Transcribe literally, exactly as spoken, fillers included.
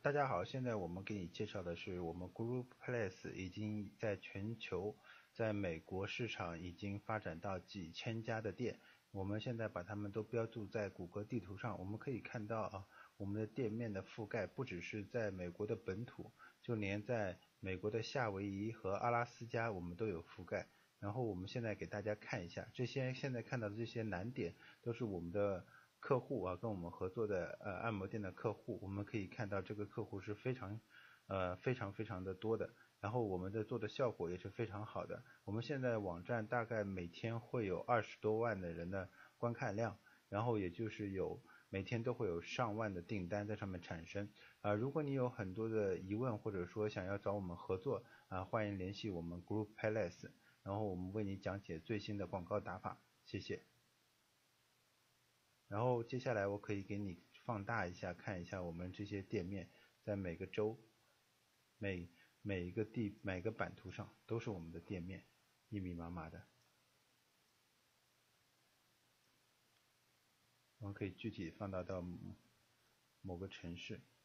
大家好，现在我们给你介绍的是我们 Group Place 已经在全球，在美国市场已经发展到几千家的店，我们现在把它们都标注在谷歌地图上，我们可以看到啊，我们的店面的覆盖不只是在美国的本土，就连在美国的夏威夷和阿拉斯加我们都有覆盖。然后我们现在给大家看一下，这些现在看到的这些蓝点都是我们的客户啊，跟我们合作的呃按摩店的客户，我们可以看到这个客户是非常呃非常非常的多的，然后我们的做的效果也是非常好的。我们现在网站大概每天会有二十多万的人的观看量，然后也就是有每天都会有上万的订单在上面产生啊、呃。如果你有很多的疑问或者说想要找我们合作啊、呃，欢迎联系我们 Group Palace， 然后我们为你讲解最新的广告打法，谢谢。然后接下来我可以给你放大一下，看一下我们这些店面在每个州、每每一个地、每个版图上都是我们的店面，密密麻麻的。我们可以具体放大到某个城市。